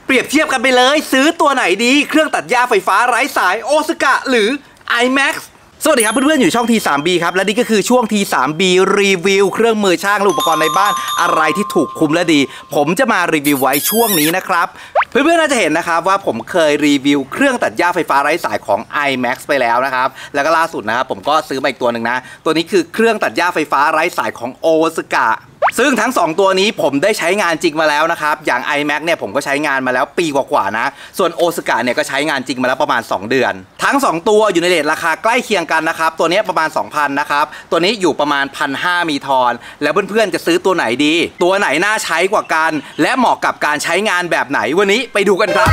เปรียบเทียบกันไปเลยซื้อตัวไหนดีเครื่องตัดหญ้าไฟฟ้าไร้สายโอซากะหรือ iMax สวัสดีครับเพื่อนๆอยู่ช่อง T3B ครับและนี่ก็คือช่วง T3B รีวิวเครื่องมือช่างและอุปกรณ์ในบ้านอะไรที่ถูกคุมและดีผมจะมารีวิวไว้ช่วงนี้นะครับเพื่อนๆน่าจะเห็นนะครับว่าผมเคยรีวิวเครื่องตัดหญ้าไฟฟ้าไร้สายของ iMax ไปแล้วนะครับแล้วก็ล่าสุดนะครับผมก็ซื้อมาอีกตัวหนึ่งนะตัวนี้คือเครื่องตัดหญ้าไฟฟ้าไร้สายของโอซากะซึ่งทั้ง2ตัวนี้ผมได้ใช้งานจริงมาแล้วนะครับอย่าง iMax เนี่ยผมก็ใช้งานมาแล้วปีกว่าๆนะส่วนโอซากะเนี่ยก็ใช้งานจริงมาแล้วประมาณ2เดือนทั้ง2ตัวอยู่ในเรทราคาใกล้เคียงกันนะครับตัวนี้ประมาณ 2,000 นะครับตัวนี้อยู่ประมาณ 1,500 มีทอนแล้วเพื่อนๆจะซื้อตัวไหนดีตัวไหนน่าใช้กว่ากันและเหมาะกับการใช้งานแบบไหนวันนี้ไปดูกันครับ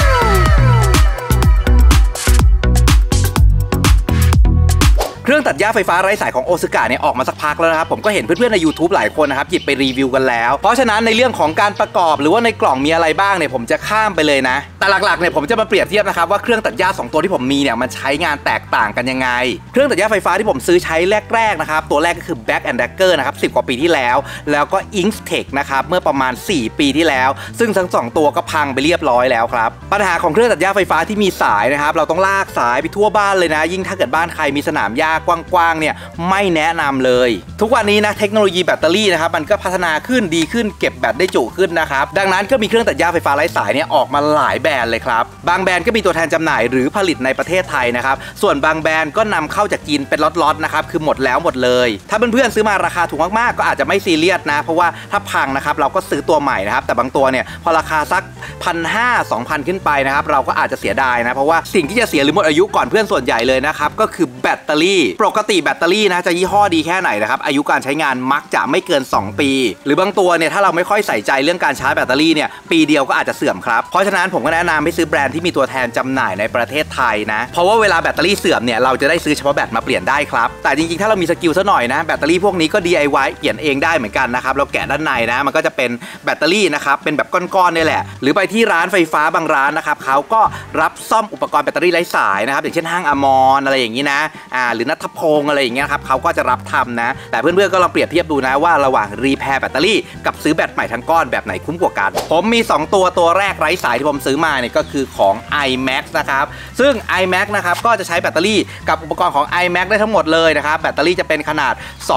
เครื่องตัดหญ้าไฟฟ้าไร้สายของโอซากะเนี่ยออกมาสักพักแล้วนะครับผมก็เห็นเพื่อนๆใน YouTube หลายคนนะครับหยิบไปรีวิวกันแล้วเพราะฉะนั้นในเรื่องของการประกอบหรือว่าในกล่องมีอะไรบ้างเนี่ยผมจะข้ามไปเลยนะแต่หลักๆเนี่ยผมจะมาเปรียบเทียบนะครับว่าเครื่องตัดหญ้า2ตัวที่ผมมีเนี่ยมันใช้งานแตกต่างกันยังไงเครื่องตัดหญ้าไฟฟ้าที่ผมซื้อใช้แรกๆนะครับตัวแรกก็คือ Black & Decker นะครับ10 กว่าปีที่แล้วก็ Instech นะครับเมื่อประมาณ4 ปีที่แล้วซึ่งทั้ง2ตัวก็พังไปเรียบร้อยแล้วครับปัญหาของเครื่องตัดหญ้าไฟฟ้าที่มีสายนะครับเราต้องลากสายไปทั่วบ้านเลยนะยิ่งถ้าเกิดบ้านใครมีสนามหญ้ากว้างๆเนี่ยไม่แนะนำเลยทุกวันนี้นะเทคโนโลยีแบตเตอรี่นะครับมันก็พัฒนาขึ้นดีขึ้นเก็บแบตได้จุขึ้นนะครับดังนั้นก็มีเครื่องตัดหญ้าไฟฟ้าไร้สายเนี่ยออกมาหลายแบรนด์เลยครับบางแบรนด์ก็มีตัวแทนจำหน่ายหรือผลิตในประเทศไทยนะครับส่วนบางแบรนด์ก็นำเข้าจากจีนเป็นล็อตๆนะครับคือหมดแล้วหมดเลยถ้าเพื่อนๆซื้อมาราคาถูกมากๆก็อาจจะไม่ซีเรียสนะเพราะว่าถ้าพังนะครับเราก็ซื้อตัวใหม่นะครับแต่บางตัวเนี่ยพอราคาสัก 1,500-2,000 ขึ้นไปนะครับเราก็อาจจะเสียดายนะเพราะว่าสิ่งที่จะเสียหรือหมดอายุก่อนเพื่อนส่วนใหญ่เลยนะครับก็คือแบตเตอรี่ปกติแบตเตอรี่นะจะยี่ห้อดีแค่ไหนนะครับอายุการใช้งานมักจะไม่เกิน2 ปีหรือบางตัวเนี่ยถ้าเราไม่ค่อยใส่ใจเรื่องการชาร์จแบตเตอรี่เนี่ยปีเดียวก็อาจจะเสื่อมครับเพราะฉะนั้นผมก็แนะนำให้ซื้อแบรนด์ที่มีตัวแทนจำหน่ายในประเทศไทยนะเพราะว่าเวลาแบตเตอรี่เสื่อมเนี่ยเราจะได้ซื้อเฉพาะแบตมาเปลี่ยนได้ครับแต่จริงๆถ้าเรามีสกิลซะหน่อยนะแบตเตอรี่พวกนี้ก็ DIY เปลี่ยนเองได้เหมือนกันนะครับเราแกะด้านในนะมันก็จะเป็นแบตเตอรี่นะครับเป็นแบบก้อนๆนี่แหละหรือไปที่ร้านไฟฟ้าบางร้านนะครับเขาก็รับซ่อมอุปกรณ์แบตเตอรี่ไร้สายนะครับอย่างเช่นห้างอมรอะไรอย่างนี้นะหรือณัฐพงศ์อะไรอย่างเงี้ยครับเขาก็จะรับทำนะแต่เพื่อนๆก็ลองเปรียบเทียบดูนะว่าระหว่างรีแพร์แบตเตอรี่กับซื้อแบตใหม่ทั้งก้อนแบบไหนคุ้มกว่ากันผมมี2ตัวแรกไร้สายที่ผมซื้อมาเนี่ยก็คือของ iMax นะครับซึ่ง iMax นะครับก็จะใช้แบตเตอรี่กับอุปกรณ์ของ iMax ได้ทั้งหมดเลยนะครับแบตเตอรี่จะเป็นขนาด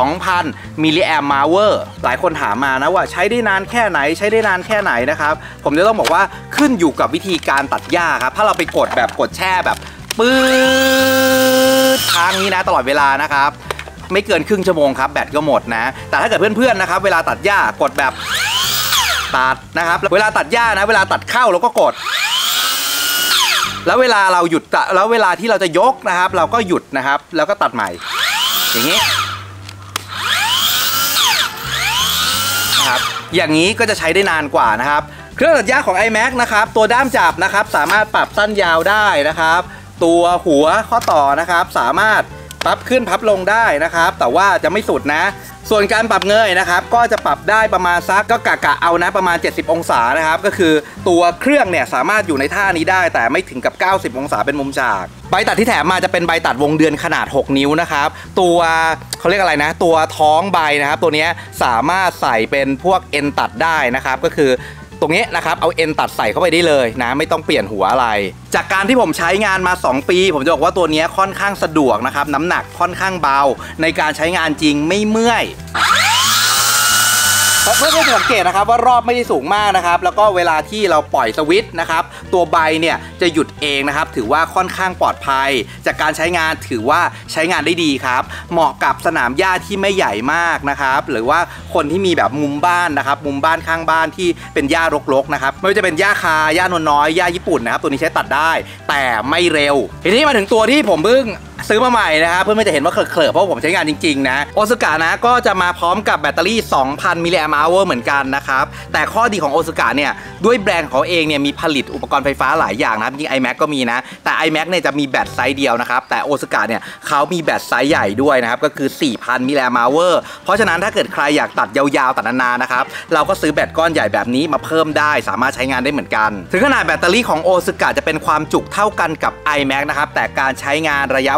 2,000 มิลลิแอมป์ หลายคนถามมานะว่าใช้ได้นานแค่ไหนใช้ได้นานแค่ไหนนะครับผมจะต้องบอกว่าขึ้นอยู่กับวิธีการตัดหญ้าครับถ้าเราไปกดแช่แบบปื๊ดทางนี้นะตลอดเวลานะครับไม่เกินครึ่งชั่วโมงครับแบตก็หมดนะแต่ถ้าเกิดเพื่อนๆนะครับเวลาตัดหญ้ากดแบบตัดนะครับเวลาตัดหญ้านะเวลาตัดเข้าเราก็กดแล้วเวลาเราหยุดแล้วเวลาที่เราจะยกนะครับเราก็หยุดนะครับแล้วก็ตัดใหม่อย่างนี้นะครับอย่างนี้ก็จะใช้ได้นานกว่านะครับเครื่องตัดหญ้าของ iMax นะครับตัวด้ามจับนะครับสามารถปรับสั้นยาวได้นะครับตัวหัวข้อต่อนะครับสามารถพับขึ้นพับลงได้นะครับแต่ว่าจะไม่สุดนะส่วนการปรับเงยนะครับก็จะปรับได้ประมาณสักก็กะเอานะประมาณ70องศานะครับก็คือตัวเครื่องเนี่ยสามารถอยู่ในท่านี้ได้แต่ไม่ถึงกับ90องศาเป็นมุมฉากใบตัดที่แถมมาจะเป็นใบตัดวงเดือนขนาด6 นิ้วนะครับตัวเขาเรียกอะไรนะตัวท้องใบนะครับตัวนี้สามารถใส่เป็นพวกเอ็นตัดได้นะครับก็คือตรงนี้นะครับเอาเอ็นตัดใส่เข้าไปได้เลยนะไม่ต้องเปลี่ยนหัวอะไรจากการที่ผมใช้งานมา2 ปีผมจะบอกว่าตัวนี้ค่อนข้างสะดวกนะครับน้ำหนักค่อนข้างเบาในการใช้งานจริงไม่เมื่อยเพื่อนๆสังเกตนะครับว่ารอบไม่ได้สูงมากนะครับแล้วก็เวลาที่เราปล่อยสวิตช์นะครับตัวใบเนี่ยจะหยุดเองนะครับถือว่าค่อนข้างปลอดภัยจากการใช้งานถือว่าใช้งานได้ดีครับเหมาะกับสนามหญ้าที่ไม่ใหญ่มากนะครับหรือว่าคนที่มีแบบมุมบ้านนะครับมุมบ้านข้างบ้านที่เป็นหญ้ารกๆนะครับไม่ว่าจะเป็นหญ้าคาหญ้านวลน้อยหญ้าญี่ปุ่นนะครับตัวนี้ใช้ตัดได้แต่ไม่เร็วทีนี้มาถึงตัวที่ผมเพิ่งซื้อมาใหม่นะครับเพื่อนๆจะเห็นว่าเคลอะเพราะผมใช้งานจริงๆนะโอซากะนะก็จะมาพร้อมกับแบตเตอรี่ 2,000 มิลลิแอมป์ เหมือนกันนะครับแต่ข้อดีของโอซากะเนี่ยด้วยแบรนด์เขาเองเนี่ยมีผลิตอุปกรณ์ไฟฟ้าหลายอย่างนะจริง iMax ก็มีนะแต่ iMax เนี่ยจะมีแบตไซส์เดียวนะครับแต่โอซากะเนี่ยเขามีแบตไซส์ใหญ่ด้วยนะครับก็คือ 4,000 มิลลิแอมป์ เพราะฉะนั้นถ้าเกิดใครอยากตัดยาวๆตัดนานๆนะครับเราก็ซื้อแบตก้อนใหญ่แบบนี้มาเพิ่มได้สามารถใช้งานได้เหมือนกันถึงขนาดแบตเตอรี่ของโอซากะจะเป็นความจุเท่ากันกับ iMax นะครับแต่การใช้งานระยะเว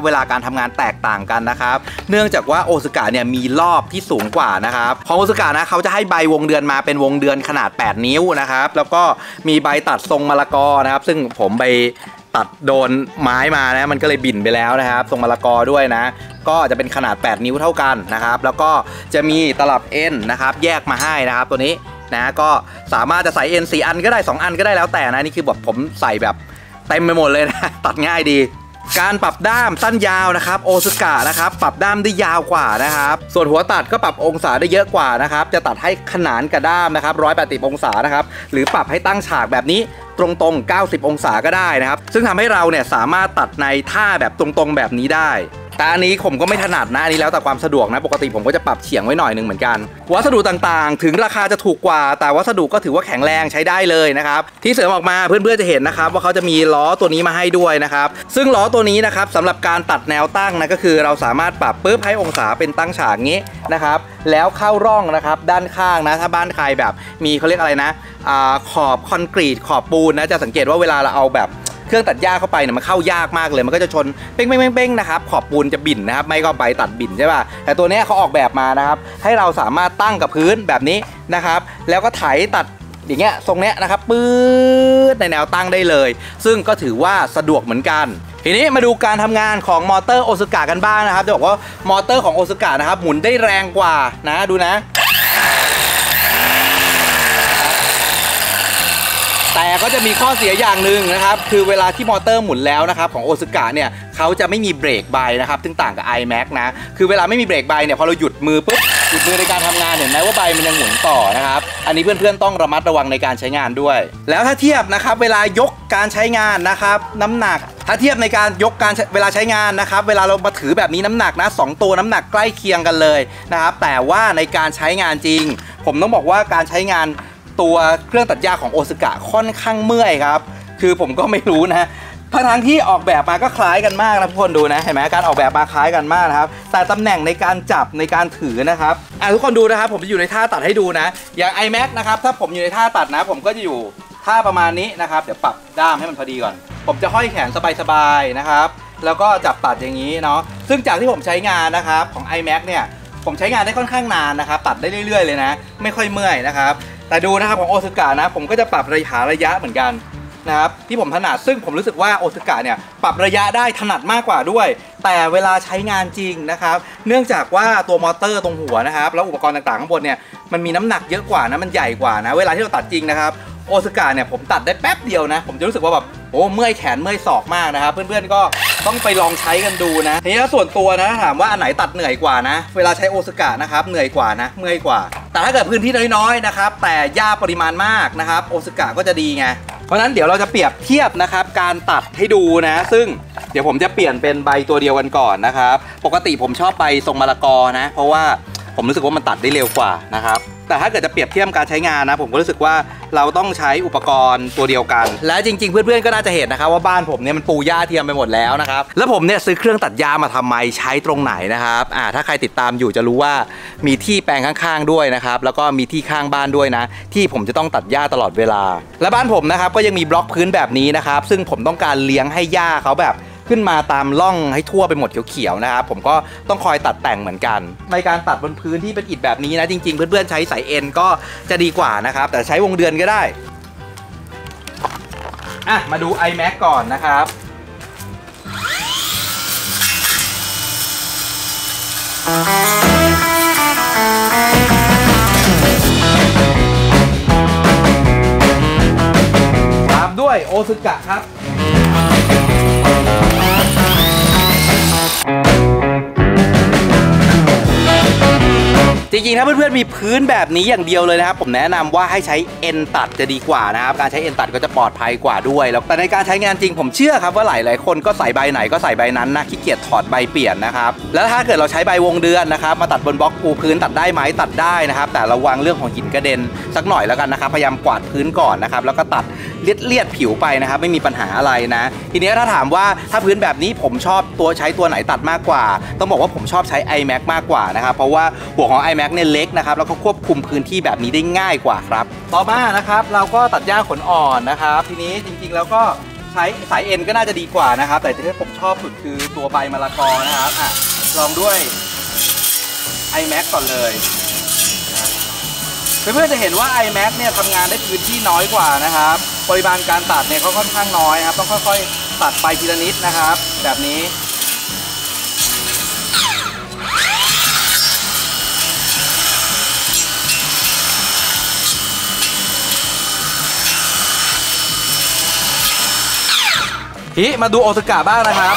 เวลาการทำงานแตกต่างกันนะครับเนื่องจากว่าโอซึกะเนี่ยมีรอบที่สูงกว่านะครับของโอซึกะนะเขาจะให้ใบวงเดือนมาเป็นวงเดือนขนาด8นิ้วนะครับแล้วก็มีใบตัดทรงมะละกอนะครับซึ่งผมไปตัดโดนไม้มานะมันก็เลยบิ่นไปแล้วนะครับทรงมะละกอด้วยนะก็จะเป็นขนาด8นิ้วเท่ากันนะครับแล้วก็จะมีตลับเอ็นนะครับแยกมาให้นะครับตัวนี้นะก็สามารถจะใส่เอ็น4อันก็ได้2อันก็ได้แล้วแต่นะนี่คือแบบผมใส่แบบเต็มไปหมดเลยนะตัดง่ายดีการปรับด้ามสั้นยาวนะครับโอซึกะนะครับปรับด้ามได้ยาวกว่านะครับส่วนหัวตัดก็ปรับองศาได้เยอะกว่านะครับจะตัดให้ขนานกับด้ามนะครับ180องศานะครับหรือปรับให้ตั้งฉากแบบนี้ตรงๆ90องศาก็ได้นะครับซึ่งทำให้เราเนี่ยสามารถตัดในท่าแบบตรงๆแบบนี้ได้แต่อันนี้ผมก็ไม่ถนัดนะอันนี้แล้วแต่ความสะดวกนะปกติผมก็จะปรับเฉียงไว้หน่อยนึงเหมือนกันวัสดุต่างๆถึงราคาจะถูกกว่าแต่วัสดุก็ถือว่าแข็งแรงใช้ได้เลยนะครับที่เสริมออกมาเพื่อนๆจะเห็นนะครับว่าเขาจะมีล้อตัวนี้มาให้ด้วยนะครับซึ่งล้อตัวนี้นะครับสำหรับการตัดแนวตั้งนะก็คือเราสามารถปรับปุ๊บให้องศาเป็นตั้งฉากงี้นะครับแล้วเข้าร่องนะครับด้านข้างนะถ้าบ้านใครแบบมีเขาเรียกอะไรนะขอบคอนกรีตขอบปูนนะจะสังเกตว่าเวลาเราเอาแบบเครื่องตัดหญ้าเข้าไปเนี่ยมันเข้ายากมากเลยมันก็จะชนเป้งๆนะครับขอบปูนจะบิ่นนะครับไม่ก็ใบตัดบิ่นใช่ป่ะแต่ตัวนี้เขาออกแบบมานะครับให้เราสามารถตั้งกับพื้นแบบนี้นะครับแล้วก็ไถตัดอย่างเงี้ยทรงเนี้ยนะครับปื๊ดในแนวตั้งได้เลยซึ่งก็ถือว่าสะดวกเหมือนกันทีนี้มาดูการทำงานของมอเตอร์โอซึกะกันบ้างนะครับจะบอกว่ามอเตอร์ของโอซึกะนะครับหมุนได้แรงกว่านะดูนะแต่ก็จะมีข้อเสียอย่างหนึ่งนะครับคือเวลาที่มอเตอร์หมุนแล้วนะครับของโอซึกะเนี่ยเขาจะไม่มีเบรกใบนะครับซึ่งต่างกับ iMac นะคือเวลาไม่มีเบรกใบเนี่ยพอเราหยุดมือปุ๊บหยุดมือในการทำงานเห็นไหมว่าใบมันยังหมุนต่อนะครับอันนี้เพื่อนๆต้องระมัดระวังในการใช้งานด้วยแล้วถ้าเทียบนะครับเวลายกการใช้งานนะครับน้ำหนักถ้าเทียบในการยกการเวลาใช้งานนะครับเวลาเรามาถือแบบนี้น้ำหนักนะ2ตัวน้ำหนักใกล้เคียงกันเลยนะครับแต่ว่าในการใช้งานจริงผมต้องบอกว่าการใช้งานตัวเครื่องตัดหญ้าของโอซึกะค่อนข้างเมื่อยครับคือผมก็ไม่รู้นะทั้งที่ออกแบบมาก็คล้ายกันมากนะทุกคนดูนะเห็นไหมการออกแบบมาคล้ายกันมากนะครับแต่ตำแหน่งในการจับในการถือนะครับทุกคนดูนะครับผมจะอยู่ในท่าตัดให้ดูนะอย่าง iMac นะครับถ้าผมอยู่ในท่าตัดนะผมก็จะอยู่ท่าประมาณนี้นะครับเดี๋ยวปรับด้ามให้มันพอดีก่อนผมจะห้อยแขนสบายๆนะครับแล้วก็จับตัดอย่างนี้เนาะซึ่งจากที่ผมใช้งานนะครับของ iMac เนี่ยผมใช้งานได้ค่อนข้างนานนะครับตัดได้เรื่อยๆเลยนะไม่ค่อยเมื่อยนะครับแต่ดูนะครับของโอซึกะนะผมก็จะปรับระยะเหมือนกันนะครับที่ผมถนัดซึ่งผมรู้สึกว่าโอซึกะเนี่ยปรับระยะได้ถนัดมากกว่าด้วยแต่เวลาใช้งานจริงนะครับเนื่องจากว่าตัวมอเตอร์ตรงหัวนะครับแล้วอุปกรณ์ต่างๆข้างบนเนี่ยมันมีน้ำหนักเยอะกว่านะมันใหญ่กว่านะเวลาที่เราตัดจริงนะครับโอซึกะเนี่ยผมตัดได้แป๊บเดียวนะผมจะรู้สึกว่าแบบโอ้เมื่อยแขนเมื่อยศอกมากนะครับเพื่อนๆก็ต้องไปลองใช้กันดูนะทีนี้ส่วนตัวนะถามว่าอันไหนตัดเหนื่อยกว่านะเวลาใช้โอซึกะนะครับเหนื่อยกว่านะเมื่อยกว่าแต่ถ้าเกิดพื้นที่น้อยๆนะครับแต่หญ้าปริมาณมากนะครับโอซึกะก็จะดีไงเพราะฉะนั้นเดี๋ยวเราจะเปรียบเทียบนะครับการตัดให้ดูนะซึ่งเดี๋ยวผมจะเปลี่ยนเป็นใบตัวเดียวกันก่อนนะครับปกติผมชอบใบทรงมะละกอนะเพราะว่าผมรู้สึกว่ามันตัดได้เร็วกว่านะครับแต่ถ้าเกิดจะเปรียบเทียบการใช้งานนะผมก็รู้สึกว่าเราต้องใช้อุปกรณ์ตัวเดียวกันและจริงๆเพื่อนๆก็น่าจะเห็นนะครับว่าบ้านผมเนี่ยมันปูหญ้าเทียมไปหมดแล้วนะครับแล้วผมเนี่ยซื้อเครื่องตัดหญ้ามาทำไมใช้ตรงไหนนะครับถ้าใครติดตามอยู่จะรู้ว่ามีที่แปลงข้างๆด้วยนะครับแล้วก็มีที่ข้างบ้านด้วยนะที่ผมจะต้องตัดหญ้าตลอดเวลาและบ้านผมนะครับก็ยังมีบล็อกพื้นแบบนี้นะครับซึ่งผมต้องการเลี้ยงให้หญ้าเขาแบบขึ้นมาตามร่องให้ทั่วไปหมดเขียวๆนะครับผมก็ต้องคอยตัดแต่งเหมือนกันในการตัดบนพื้นที่เป็นอิฐแบบนี้นะจริงๆเพื่อนๆใช้สายเอ็นก็จะดีกว่านะครับแต่ใช้วงเดือนก็ได้มาดู iMac ก่อนนะครับตามด้วยโอซึกะครับจริงๆถ้าเพื่อนๆมีพื้นแบบนี้อย่างเดียวเลยนะครับผมแนะนำว่าให้ใช้เอ็นตัดจะดีกว่านะครับการใช้เอ็นตัดก็จะปลอดภัยกว่าด้วยแล้วแต่ในการใช้งานจริงผมเชื่อครับว่าหลายๆคนก็ใส่ใบไหนก็ใส่ใบนั้นนะขี้เกียจถอดใบเปลี่ยนนะครับแล้วถ้าเกิดเราใช้ใบวงเดือนนะครับมาตัดบนบล็อกปูพื้นตัดได้ไหมตัดได้นะครับแต่ระวังเรื่องของหินกระเด็นสักหน่อยแล้วกันนะครับพยายามกวาดพื้นก่อนนะครับแล้วก็ตัดเลียดผิวไปนะครับไม่มีปัญหาอะไรนะทีนี้ถ้าถามว่าถ้าพื้นแบบนี้ผมชอบใช้ตัวไหนตัดมากกว่าต้องบอกว่าผมชอบใช้ iMac มากกว่านะครับเพราะว่าหัวของ iMac เนี่ยเล็กนะครับแล้วก็ควบคุมพื้นที่แบบนี้ได้ง่ายกว่าครับต่อมานะครับเราก็ตัดหญ้าขนอ่อนนะครับทีนี้จริงๆแล้วก็ใช้สายเอ็นก็น่าจะดีกว่านะครับแต่ที่ผมชอบสุดคือตัวใบมะละกอนะครับลองด้วย iMax ก่อนเลยเพื่อนๆจะเห็นว่า iMax เนี่ยทำงานได้พื้นที่น้อยกว่านะครับปริมาณการตัดเนี่ยเขาค่อนข้างน้อยครับต้องค่อยๆตัดไปทีละนิดนะครับแบบนี้มาดูโอซากะบ้างนะครับ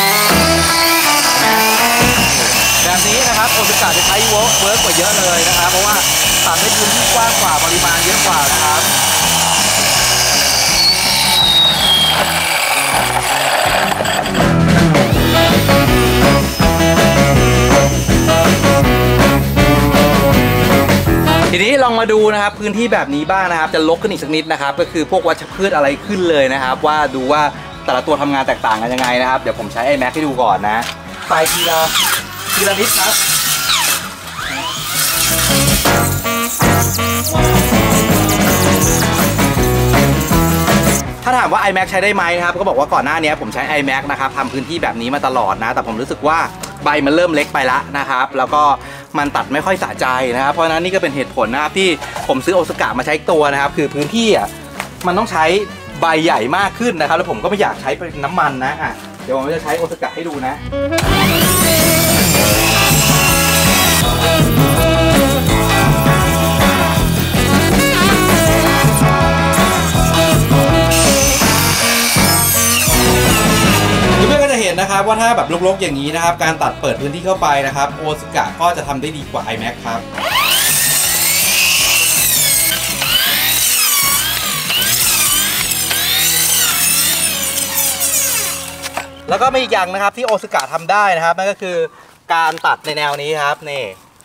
แบบนี้นะครับโอซากะจะใช้เวิร์กกว่าเยอะเลยนะครับเพราะว่าตัดได้พื้นที่กว้างกว่าปริมาณเยอะกว่านะครับทีนี้ลองมาดูนะครับพื้นที่แบบนี้บ้างนะครับจะลกขึ้นอีกสักนิดนะครับก็คือพวกวัชพืชอะไรขึ้นเลยนะครับว่าดูว่าแต่ละตัวทำงานแตกต่างกันยังไงนะครับเดี๋ยวผมใช้ iMax ให้ดูก่อนนะใส่ทีละนิดครับถ้าถามว่า iMax ใช้ได้ไหมนะครับก็บอกว่าก่อนหน้านี้ผมใช้ iMax นะครับทำพื้นที่แบบนี้มาตลอดนะแต่ผมรู้สึกว่าใบมันเริ่มเล็กไปละนะครับแล้วก็มันตัดไม่ค่อยสะใจนะครับเพราะฉะนั้นนี่ก็เป็นเหตุผลนะครับที่ผมซื้อโอซากะมาใช้ตัวนะครับคือพื้นที่มันต้องใช้ใบใหญ่มากขึ้นนะครับแล้วผมก็ไม่อยากใช้เป็นน้ำมันนะเดี๋ยวผมจะใช้โอซากะให้ดูนะเพื่อนๆก็จะเห็นนะครับว่าถ้าแบบรกๆอย่างนี้นะครับการตัดเปิดพื้นที่เข้าไปนะครับโอซากะก็จะทำได้ดีกว่า iMax ครับแล้วก็มีอีกอย่างนะครับที่โอซากะทำได้นะครับนั่นก็คือการตัดในแนวนี้ครับนี่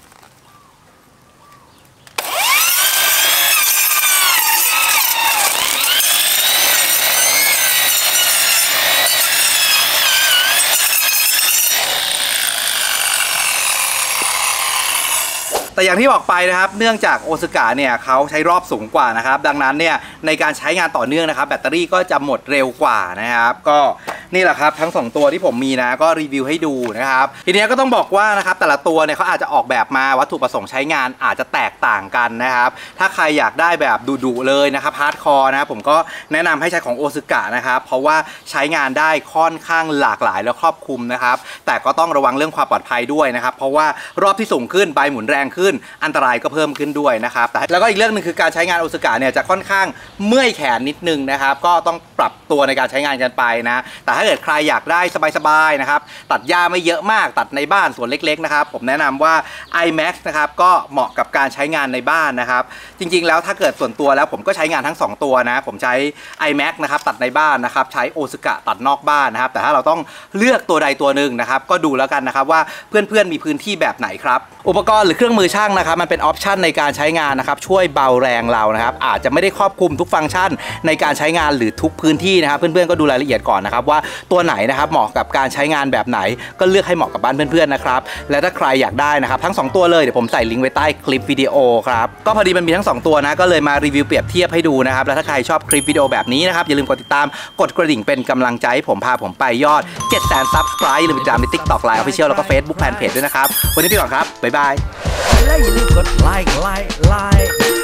แต่อย่างที่บอกไปนะครับเนื่องจากโอซากะเนี่ยเขาใช้รอบสูงกว่านะครับดังนั้นเนี่ยในการใช้งานต่อเนื่องนะครับแบตเตอรี่ก็จะหมดเร็วกว่านะครับก็นี่แหละครับทั้ง2ตัวที่ผมมีนะก็รีวิวให้ดูนะครับทีนี้ก็ต้องบอกว่านะครับแต่ละตัวเนี่ยเขาอาจจะออกแบบมาวัตถุประสงค์ใช้งานอาจจะแตกต่างกันนะครับถ้าใครอยากได้แบบดุๆเลยนะครับฮาร์ดคอร์นะครับผมก็แนะนำให้ใช้ของโอซากะนะครับเพราะว่าใช้งานได้ค่อนข้างหลากหลายและครอบคลุมนะครับแต่ก็ต้องระวังเรื่องความปลอดภัยด้วยนะครับเพราะว่ารอบที่สูงขึ้นใบหมุนแรงขึ้นอันตรายก็เพิ่มขึ้นด้วยนะครับแต่แล้วก็อีกเรื่องนึงคือการใช้งานโอซากะเนี่ยจะค่อนข้างเมื่อยแขนนิดนึงนะครับก็ต้องปรับตัวในการใช้งานกันไปนะแต่ถ้าเกิดใครอยากได้สบายๆนะครับตัดหญ้าไม่เยอะมากตัดในบ้านสวนเล็กๆนะครับผมแนะนำว่า iMax นะครับก็เหมาะกับการใช้งานในบ้านนะครับจริงๆแล้วถ้าเกิดส่วนตัวแล้วผมก็ใช้งานทั้ง2ตัวนะผมใช้ iMax นะครับตัดในบ้านนะครับใช้โอซากะตัดนอกบ้านนะครับแต่ถ้าเราต้องเลือกตัวใดตัวหนึ่งนะครับก็ดูแล้วกันนะครับว่าเพื่อนๆมีพื้นที่แบบไหนครับอุปกรณ์หรือเครื่องมือช่างนะครับมันเป็นออปชันในการใช้งานนะครับช่วยเบาแรงเรานะครับอาจจะไม่ได้ครอบคลุมทุกฟังก์ชันในการใช้งานหรือทุกพื้นที่นะครับเพื่อนๆก็ดูรายละเอียดก่อนนะครับว่าตัวไหนนะครับเหมาะกับการใช้งานแบบไหนก็เลือกให้เหมาะกับบ้านเพื่อนๆนะครับและถ้าใครอยากได้นะครับทั้ง2ตัวเลยเดี๋ยวผมใส่ลิงก์ไว้ใต้คลิปวิดีโอครับก็พอดีมันมีทั้ง2ตัวนะก็เลยมารีวิวเปรียบเทียบให้ดูนะครับแล้วถ้าใครชอบคลิปวิดีโอแบบนี้นะครับอย่าลืมกดติดตามกดกระดิ่งเป็นกำลังใจให้ผมพาผมไปยอด 700,000 Subscribe หรือติดตามใน TikTok Line Official แล้วก็ Facebook Fanpage ด้วยนะครับวันนี้ไปก่อนครับบ๊ายบายและอย่าลืมกดไลค์